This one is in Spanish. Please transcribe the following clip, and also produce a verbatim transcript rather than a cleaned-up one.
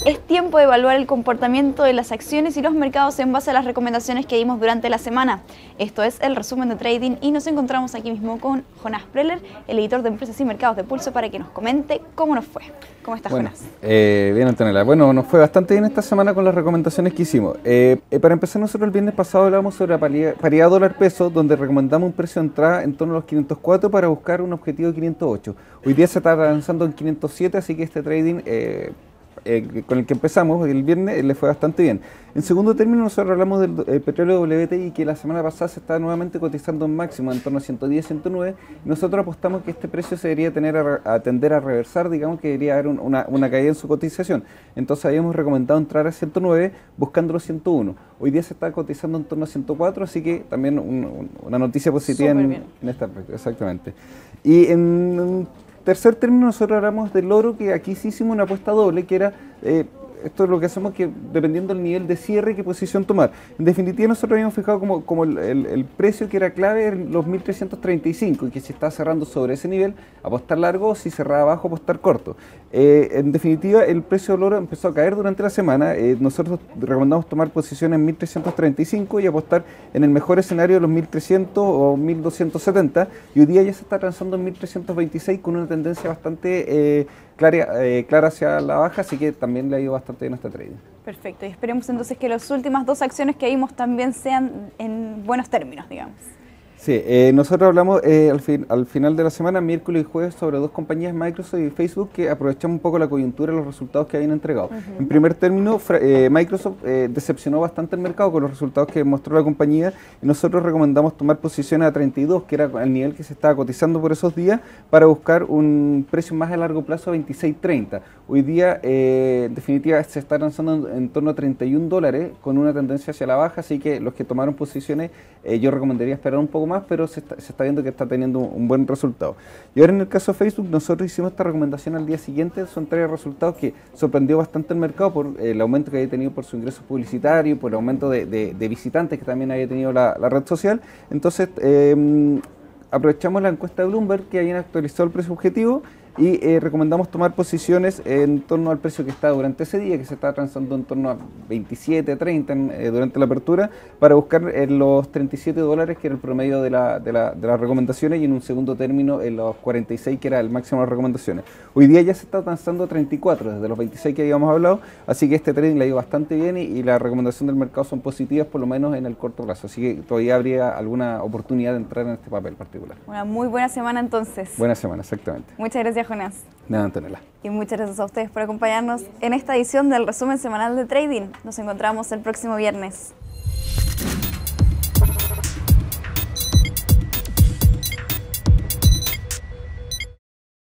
Es tiempo de evaluar el comportamiento de las acciones y los mercados en base a las recomendaciones que dimos durante la semana. Esto es el resumen de trading y nos encontramos aquí mismo con Jonás Preller, el editor de Empresas y Mercados de Pulso, para que nos comente cómo nos fue. ¿Cómo estás, bueno, Jonás? Eh, bien, Antonella. Bueno, nos fue bastante bien esta semana con las recomendaciones que hicimos. Eh, eh, para empezar, nosotros el viernes pasado hablamos sobre la paridad, paridad dólar-peso, donde recomendamos un precio de entrada en torno a los quinientos cuatro para buscar un objetivo de quinientos ocho. Hoy día se está lanzando en quinientos siete, así que este trading eh, eh, con el que empezamos el viernes eh, le fue bastante bien. En segundo término, nosotros hablamos del eh, petróleo W T I, que la semana pasada se está nuevamente cotizando en máximo en torno a ciento diez, ciento nueve, y nosotros apostamos que este precio se debería tener a, a tender a reversar, digamos que debería haber un, una, una caída en su cotización. Entonces habíamos recomendado entrar a ciento nueve buscando los ciento uno. Hoy día se está cotizando en torno a ciento cuatro, así que también un, un, una noticia positiva en, en este aspecto, exactamente. Y en tercer término, nosotros hablamos del oro, que aquí sí hicimos una apuesta doble, que era... Eh, esto es lo que hacemos, que dependiendo del nivel de cierre, qué posición tomar. En definitiva, nosotros habíamos fijado como, como el, el, el precio que era clave en los mil trescientos treinta y cinco, y que si está cerrando sobre ese nivel, apostar largo; si cerraba abajo, apostar corto. Eh, en definitiva, el precio del oro empezó a caer durante la semana. Eh, nosotros recomendamos tomar posición en mil trescientos treinta y cinco y apostar en el mejor escenario de los mil trescientos o mil doscientos setenta, y hoy día ya se está transando en mil trescientos veintiséis con una tendencia bastante eh, clara, eh, clara hacia la baja, así que también le ha ido bastante bien a este trading. Perfecto, y esperemos entonces que las últimas dos acciones que vimos también sean en buenos términos, digamos. Sí, eh, nosotros hablamos eh, al, fin, al final de la semana, miércoles y jueves, sobre dos compañías, Microsoft y Facebook, que aprovechamos un poco la coyuntura y los resultados que habían entregado. Uh-huh. En primer término, eh, Microsoft eh, decepcionó bastante el mercado con los resultados que mostró la compañía, y nosotros recomendamos tomar posiciones a treinta y dos, que era el nivel que se estaba cotizando por esos días, para buscar un precio más a largo plazo a veintiséis treinta. Hoy día, eh, en definitiva, se está lanzando en, en torno a treinta y un dólares, con una tendencia hacia la baja, así que los que tomaron posiciones, eh, yo recomendaría esperar un poco más, pero se está, se está viendo que está teniendo un, un buen resultado. Y ahora en el caso de Facebook, nosotros hicimos esta recomendación al día siguiente de su entrega de resultados, que sorprendió bastante el mercado por eh, el aumento que había tenido por su ingreso publicitario, por el aumento de, de, de visitantes que también había tenido la, la red social. Entonces, eh, aprovechamos la encuesta de Bloomberg, que habían actualizado el precio objetivo, y eh, recomendamos tomar posiciones en torno al precio que está durante ese día, que se está transando en torno a veintisiete, treinta en, eh, durante la apertura, para buscar en los treinta y siete dólares, que era el promedio de, la, de, la, de las recomendaciones, y en un segundo término en los cuarenta y seis, que era el máximo de las recomendaciones. Hoy día ya se está transando a treinta y cuatro, desde los veintiséis que habíamos hablado, así que este trading le ha ido bastante bien, y, y la recomendación del mercado son positivas, por lo menos en el corto plazo, así que todavía habría alguna oportunidad de entrar en este papel particular. Una muy buena semana entonces. Buena semana, exactamente. Muchas gracias, Jonás. Nada, Antonella. Y muchas gracias a ustedes por acompañarnos en esta edición del resumen semanal de trading. Nos encontramos el próximo viernes.